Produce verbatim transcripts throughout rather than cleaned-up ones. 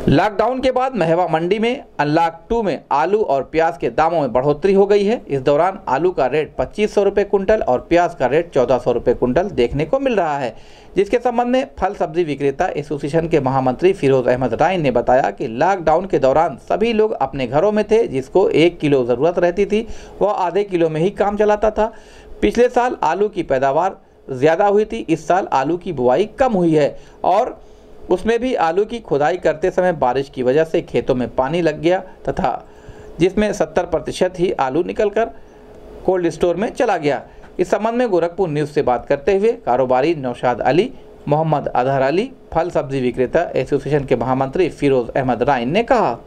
Lockdown के बाद महवा मंडी में अनलॉक टू में आलू और प्याज के दामों में बढ़ोतरी हो गई है। इस दौरान आलू का रेट पच्चीस सौ रुपये कुंटल और प्याज का रेट चौदह सौ रुपये कुंटल देखने को मिल रहा है, जिसके संबंध में फल सब्जी विक्रेता एसोसिएशन के महामंत्री फिरोज अहमद राइन ने बताया कि लॉकडाउन के दौरान सभी लोग अपने घरों में थे। जिसको एक किलो ज़रूरत रहती थी वह आधे किलो में ही काम चलाता था। पिछले साल आलू की पैदावार ज़्यादा हुई थी, इस साल आलू की बुआई कम हुई है और उसमें भी आलू की खुदाई करते समय बारिश की वजह से खेतों में पानी लग गया तथा जिसमें सत्तर प्रतिशत ही आलू निकलकर कोल्ड स्टोर में चला गया। इस संबंध में गोरखपुर न्यूज़ से बात करते हुए कारोबारी नौशाद अली, मोहम्मद अजहर अली, फल सब्जी विक्रेता एसोसिएशन के महामंत्री फिरोज अहमद राइन ने कहा।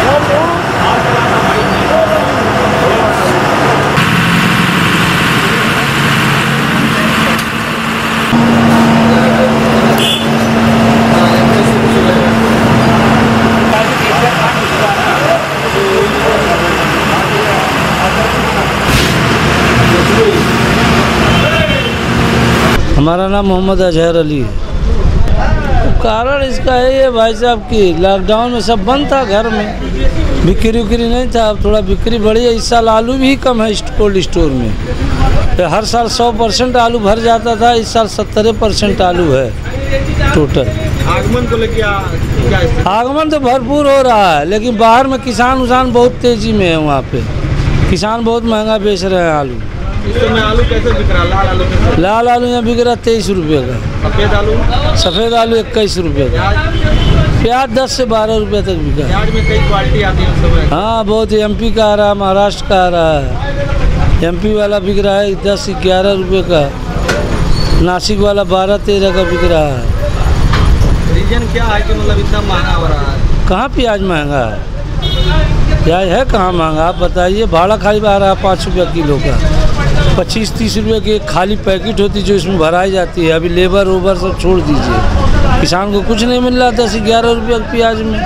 हमारा नाम मोहम्मद अजहर अली है। तो कारण इसका है ये भाई साहब की लॉकडाउन में सब बंद था, घर में बिक्री उक्री नहीं था। अब थोड़ा बिक्री बढ़ी है। इस साल आलू भी कम है कोल्ड स्टोर में। तो हर साल सौ परसेंट आलू भर जाता था, इस साल सत्तर परसेंट आलू है टोटल। आगमन को लेकर क्या? आगमन तो भरपूर हो रहा है, लेकिन बाहर में किसान उसान बहुत तेजी में है। वहाँ पे किसान बहुत महंगा बेच रहे हैं आलू। इस समय आलू कैसे बिक रहा है? लाल आलू कैसे? लाल आलू यहाँ बिक रहा है तेईस रुपये का। सफेद आलू? सफ़ेद आलू इक्कीस रुपये का। प्याज दस से बारह रुपये तक बिका। प्याज में कई क्वालिटी आती है उस समय। हाँ, बहुत एमपी का आ रहा है, महाराष्ट्र का आ रहा है। एमपी वाला बिक रहा है दस ग्यारह रुपये का, नासिक वाला बारह तेरह का बिक रहा है। रीजन क्या है कि मतलब इतना महंगा हो रहा है? कहाँ प्याज महंगा है? प्याज है कहाँ महंगा? आप बताइए। भाड़ा खाली आ रहा है पाँच रुपया किलो का। पच्चीस तीस रुपये की एक खाली पैकेट होती जो इसमें भराई जाती है। अभी लेबर ओबर सब छोड़ दीजिए, किसान को कुछ नहीं मिल रहा दस ग्यारह रुपये प्याज में।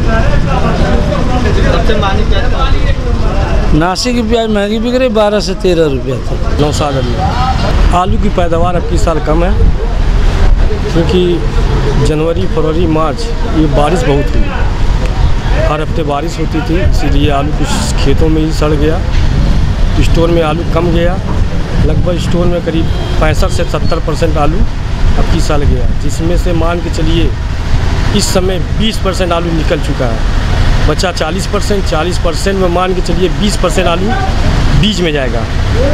सबसे महंगी प्याज नासिक की प्याज महंगी बिक रही बारह से तेरह रुपये तक। नौशाद अली। आलू की पैदावार अब इस साल कम है, क्योंकि जनवरी फरवरी मार्च ये बारिश बहुत हुई। हर हफ्ते बारिश होती थी, इसीलिए आलू कुछ खेतों में ही सड़ गया। स्टोर में आलू कम गया। लगभग स्टोर में करीब पैंसठ से सत्तर परसेंट आलू अब की साल गया, जिसमें से मान के चलिए इस समय बीस परसेंट आलू निकल चुका है। बचा चालीस परसेंट चालीस परसेंट में मान के चलिए बीस परसेंट आलू बीज में जाएगा।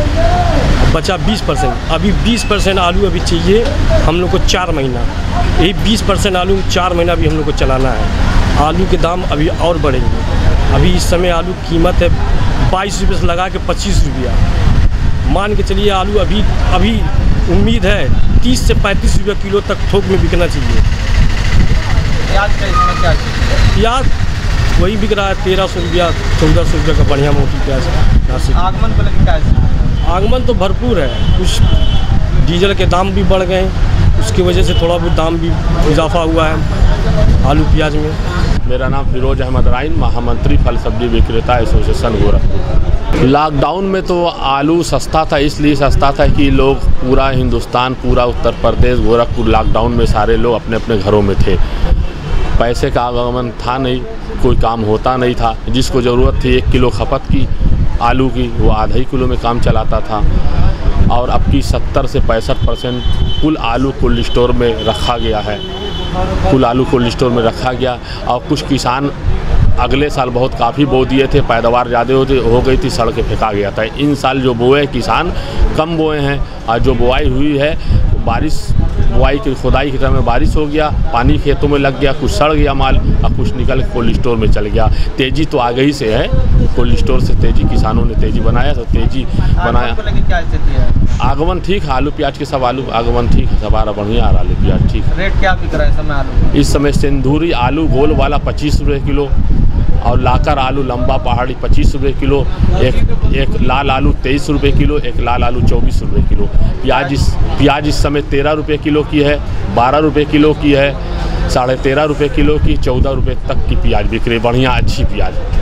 बचा बीस परसेंट। अभी बीस परसेंट आलू अभी चाहिए हम लोग को चार महीना। यही बीस परसेंट आलू चार महीना भी हम लोग को चलाना है। आलू के दाम अभी और बढ़ेंगे। अभी इस समय आलू कीमत है बाईस रुपये से लगा के पच्चीस रुपया। मान के चलिए आलू अभी अभी उम्मीद है तीस से पैंतीस रुपये किलो तक थोक में बिकना चाहिए। प्याज का इसमें क्या? प्याज वही बिक रहा है तेरह सौ रुपया चौदह सौ रुपये का बढ़िया मोटी प्याज नासिक। आगमन को लेकर क्या? आगमन तो भरपूर है। कुछ डीजल के दाम भी बढ़ गए, उसकी वजह से थोड़ा बहुत दाम भी इजाफा हुआ है आलू प्याज में। मेरा नाम फिरोज अहमद राइन, महामंत्री फल सब्जी विक्रेता एसोसिएशन गोरखपुर। लॉकडाउन में तो आलू सस्ता था, इसलिए सस्ता था कि लोग पूरा हिंदुस्तान, पूरा उत्तर प्रदेश, गोरखपुर लॉकडाउन में सारे लोग अपने अपने घरों में थे। पैसे का आगमन था नहीं, कोई काम होता नहीं था। जिसको ज़रूरत थी एक किलो खपत की आलू की, वो आधा ही किलो में काम चलाता था। और अब की सत्तर से पैंसठ परसेंट कुल आलू कोल्ड स्टोर में रखा गया है। कुल आलू कोल्ड स्टोर में रखा गया। और कुछ किसान अगले साल बहुत काफ़ी बो दिए थे, पैदावार ज़्यादा होती हो गई थी, सड़ के फेंका गया था। इन साल जो बोए किसान कम बोए हैं और जो बुआई हुई है बारिश बुआई की खुदाई के समय बारिश हो गया, पानी खेतों में लग गया, कुछ सड़ गया माल और कुछ निकल कोल्ड स्टोर में चल गया। तेज़ी तो आ गई से है, कोल्ड स्टोर से तेज़ी किसानों ने तेज़ी बनाया तो तेज़ी बनाया। क्या स्थिति है? आगमन ठीक है, आलू प्याज के सब आलू आगमन ठीक है, सब आ रहा बढ़िया आ रहा आलू प्याज ठीक है। रेट क्या बिक रहा है इस समय आलू? इस समय सिंदूरी आलू गोल वाला पच्चीस रुपये किलो और लाकर आलू लंबा पहाड़ी पच्चीस रुपये किलो। एक एक लाल आलू तेईस रुपये किलो, एक लाल आलू चौबीस रुपये किलो। प्याज इस प्याज इस समय तेरह रुपये किलो की है, बारह रुपये किलो की है, साढ़े तेरह रुपये किलो की, चौदह रुपये तक की प्याज बिक रही बढ़िया अच्छी प्याज।